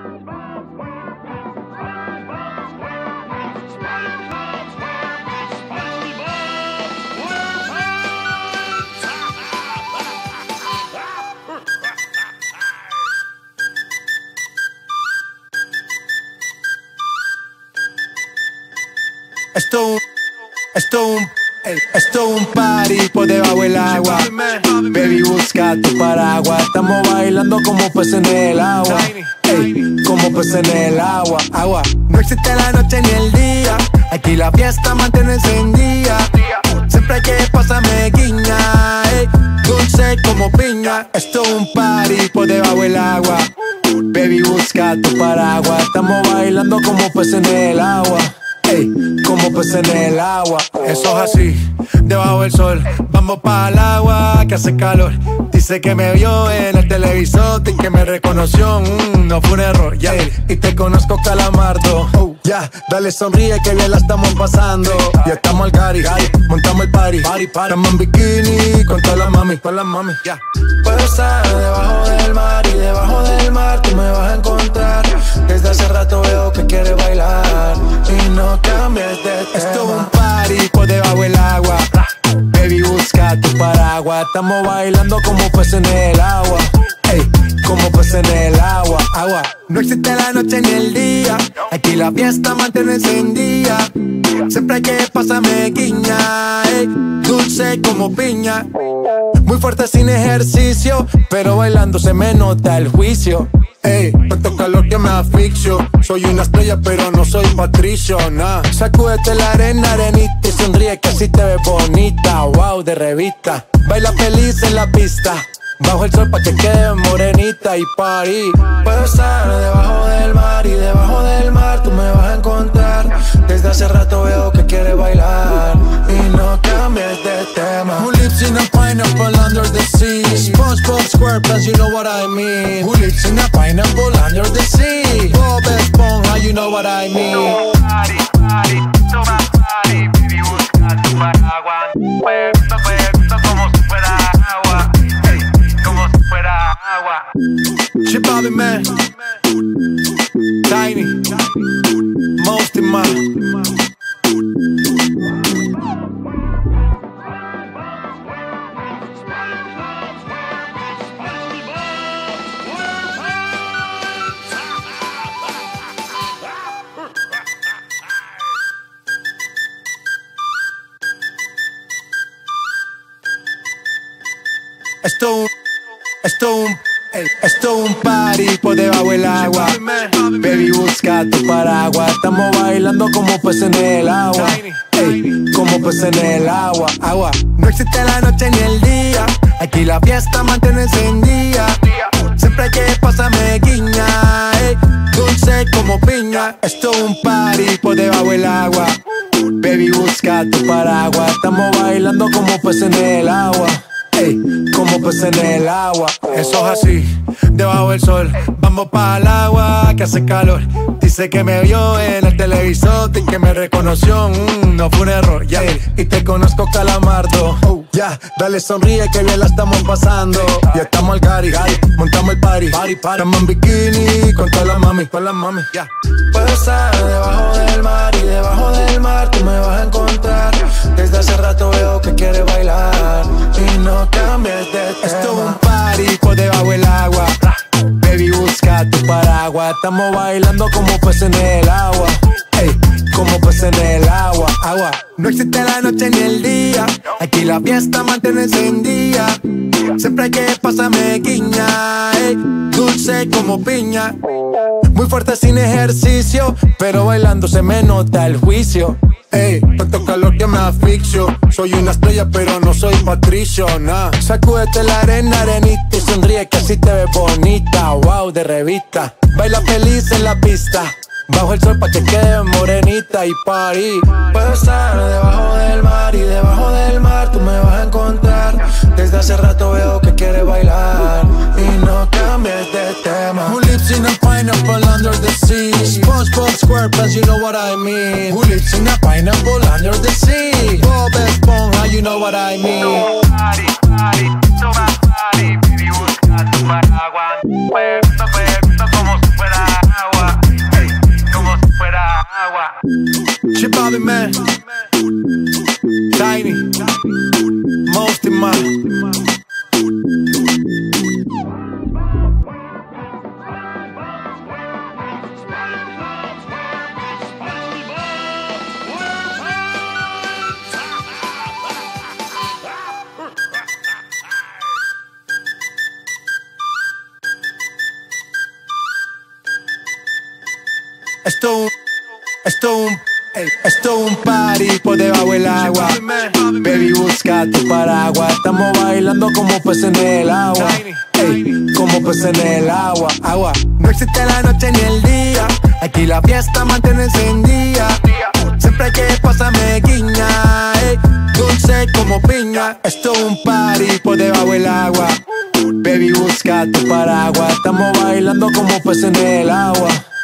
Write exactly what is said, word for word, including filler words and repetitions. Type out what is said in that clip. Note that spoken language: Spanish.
Esto, esto, esto un party por debajo del agua. Baby, busca tu paraguas. Estamos bailando como peces en el agua. Ey, como peces en el agua, agua. No existe la noche ni el día. Aquí la fiesta mantiene encendida. Siempre que pasa me guiña. Ey, dulce como piña. Esto un party por debajo del agua. Baby, busca tu paraguas. Estamos bailando como peces en el agua. Ey, como peces en el agua. Eso es así, debajo del sol. Vamos para el agua que hace calor. Dice que me vio en el televisor y que me reconoció, mm, no fue un error, yeah. Y te conozco, Calamardo, oh, ya, yeah. Dale sonríe que bien la estamos pasando. Ya estamos al cari, montamos el party, party, party. Estamos en bikini con todas las mami, con las mami, ya, yeah. Puedo estar debajo del mar y debajo del mar tú me vas a encontrar. Desde hace rato veo que quieres bailar y no cambies de tema. Esto es un party por debajo del agua. Baby, busca tu paraguas. Estamos bailando como peces en el agua. Ey, como peces en el agua, agua. No existe la noche ni el día. Aquí la fiesta mantiene encendida. Siempre que pasa me guiña. Ey, dulce como piña. Muy fuerte sin ejercicio, pero bailando se me nota el juicio. Ey, tanto calor que me asfixio. Soy una estrella pero no soy Patricio, nah. Sacúdete la arena, arenita y sonríe que así te ves bonita. Wow, de revista. Baila feliz en la pista. Bajo el sol pa' que quede morenita y party. Puedo estar debajo del mar y debajo del mar tú me vas a encontrar. Desde hace rato veo que quieres bailar y no cambies de tema. Who lives in a pineapple under the sea? SpongeBob SquarePants, you know what I mean. Who lives in a pineapple under the sea? Bob Esponja, you know what I mean. Party, party, toma party, baby, busca tu paraguas. Puerto, puerto, como si fuera agua. Hey, como si fuera agua. Shit, Bobby, man. Tiny. Most in my. Esto, esto, esto un party por debajo del agua. Baby, busca tu paraguas. Estamos bailando como peces en el agua. Ey, como peces en el agua, agua. No existe la noche ni el día. Aquí la fiesta mantiene encendida. Siempre que pasa me guiña. Ey, dulce como piña. Esto un party por debajo del agua. Baby, busca tu paraguas. Estamos bailando como peces en el agua. Ey, como peces en el agua. Eso es así, debajo del sol. Vamos para el agua que hace calor. Dice que me vio en el televisor y que me reconoció, mm, no fue un error, ya, yeah. Y te conozco, Calamardo, oh, ya, yeah. Dale sonríe que bien la estamos pasando. Ya estamos al cari, montamos el party, party, party. Estamos en bikini con todas las mami, con las mami, ya, yeah. Puedo estar debajo del mar y debajo del mar tú me vas a encontrar. Desde hace rato veo que quieres bailar y no cambies de tema. Esto es un party por debajo del agua. Baby, busca tu paraguas. Estamos bailando como peces en el agua. Ey, como peces en el agua, agua. No existe la noche ni el día. Aquí la fiesta mantiene encendida. Siempre que pasa me guiña. Ey, dulce como piña. Muy fuerte sin ejercicio, pero bailando se me nota el juicio. Ey, tanto calor que me asfixio. Soy una estrella pero no soy Patricio, nah. Sacúdete la arena, arenita y sonríe que así te ves bonita. Wow, de revista. Baila feliz en la pista. Bajo el sol pa' que quede morenita y party. Puedo estar debajo del mar y debajo del mar tú me vas a encontrar. Desde hace rato veo que quieres bailar y no cambies de tema. Who lives in a pineapple under the sea? SpongeBob SquarePants, you know what I mean. Who lives in a pineapple under the sea? Bob Esponja, you know what I mean. Party, party, toma party, baby, busca tu paraguas. Puerto, puerto, como si fuera agua. Esto es un, esto es un, ey, esto es un party por debajo del agua. Baby, busca tu paraguas. Estamos bailando como peces en el agua. Ey, como peces en el agua, agua. No existe la noche ni el día. Aquí la fiesta mantiene encendida. Siempre que pasa me guiña, ey, dulce como piña. Esto es un party por debajo del agua. Baby, busca tu paraguas. Estamos bailando como peces en el agua.